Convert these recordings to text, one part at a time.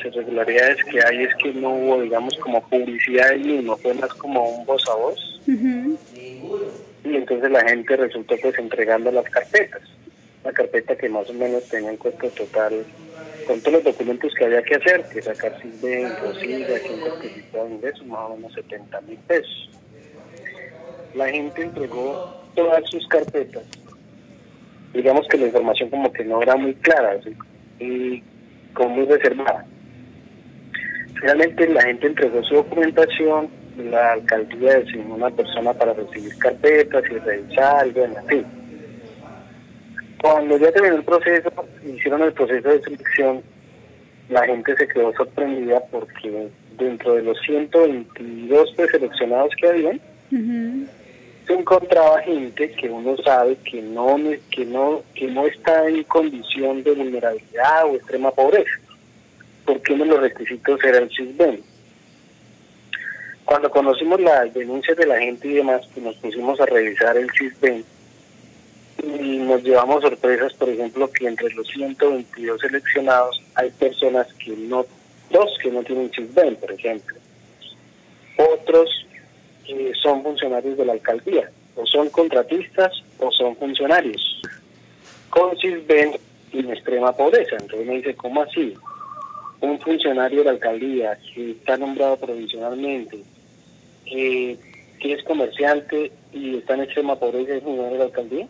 irregularidades que hay es que no hubo, digamos, como publicidad del mismo, fue más como un voz a voz. Y entonces la gente resultó pues entregando las carpetas. La carpeta que más o menos tenía en costo total, con todos los documentos que había que hacer, que sacar CISBEN, Rosilla, que un certificado de ingresos, más o menos 70.000 pesos. La gente entregó todas sus carpetas. Digamos que la información como que no era muy clara, ¿sí? Y como muy reservada. Realmente la gente entregó su documentación, la alcaldía designó una persona para recibir carpetas y revisar, y bueno, en fin. Cuando ya terminó el proceso, hicieron el proceso de selección, la gente se quedó sorprendida porque dentro de los 122 preseleccionados que habían, se encontraba gente que uno sabe que no está en condición de vulnerabilidad o extrema pobreza, porque uno de los requisitos era el CISBEN. Cuando conocimos las denuncias de la gente y demás, pues nos pusimos a revisar el CISBEN y nos llevamos sorpresas, por ejemplo, que entre los 122 seleccionados hay personas dos que no tienen CISBEN, por ejemplo. Otros son funcionarios de la alcaldía, o son contratistas o son funcionarios con CISBEN y en extrema pobreza. Entonces me dice, ¿cómo así? Un funcionario de la alcaldía que está nombrado provisionalmente, que es comerciante y está en extrema pobreza, ¿es funcionario de la alcaldía?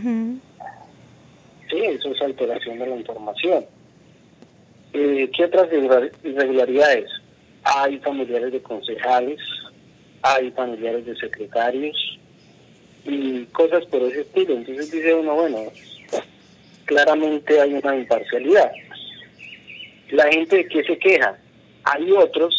Sí, eso es alteración de la información. ¿Qué otras irregularidades? Hay familiares de concejales, hay familiares de secretarios y cosas por ese estilo. Entonces dice uno, bueno, claramente hay una imparcialidad. La gente de qué se queja, hay otros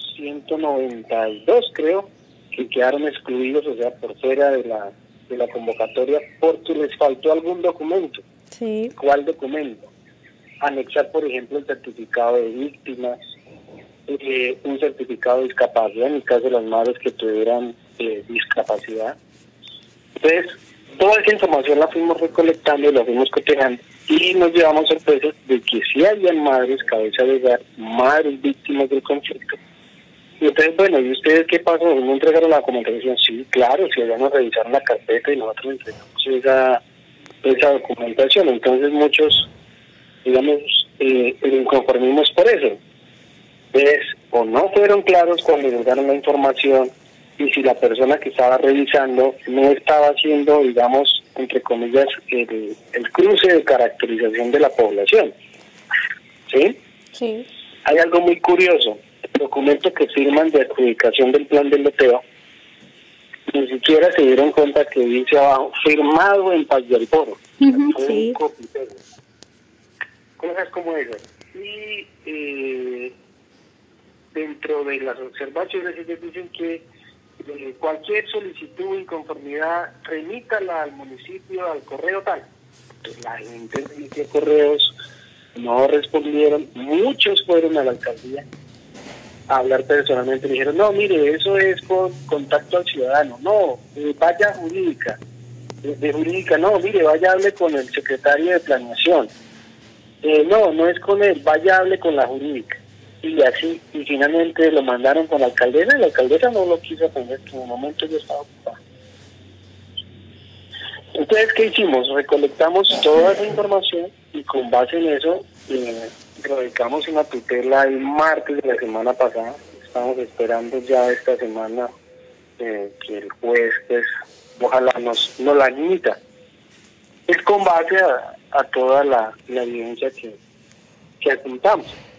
192 creo que quedaron excluidos, o sea, por fuera de la convocatoria porque les faltó algún documento. Sí. ¿Cuál documento? Anexar, por ejemplo, el certificado de víctimas, un certificado de discapacidad en el caso de las madres que tuvieran discapacidad. Entonces, toda esa información la fuimos recolectando y la fuimos cotejando y nos llevamos sorpresas de que sí habían madres cabeza de hogar, madres víctimas del conflicto. Y entonces, bueno, ¿y ustedes qué pasó? ¿No entregaron la documentación? Sí, claro, si allá nos revisaron la carpeta y nosotros entregamos esa documentación. Entonces muchos, digamos, inconformismos por eso. Entonces, o no fueron claros cuando divulgaron la información, y si la persona que estaba revisando no estaba haciendo, digamos, entre comillas, el cruce de caracterización de la población. ¿Sí? Sí. Hay algo muy curioso. El documento que firman de adjudicación del plan del loteo, ni siquiera se dieron cuenta que dice abajo, firmado en Paz del Foro. Sí. Cosas como esas. Y dentro de las observaciones ellos dicen que cualquier solicitud de inconformidad remítala al municipio, al correo tal. Entonces, la gente remitió correos, no respondieron, muchos fueron a la alcaldía a hablar personalmente, dijeron, no, mire, eso es con contacto al ciudadano, no, vaya a jurídica, de jurídica, no, mire, vaya hable con el secretario de planeación, no es con él, vaya hable con la jurídica. Y así, y finalmente lo mandaron con la alcaldesa, y la alcaldesa no lo quiso atender, en un momento yo estaba ocupada. Entonces, ¿qué hicimos? Recolectamos toda esa información y con base en eso radicamos una tutela el martes de la semana pasada. Estamos esperando ya esta semana que el juez, pues, ojalá nos la admita. Es con base a toda la evidencia que apuntamos.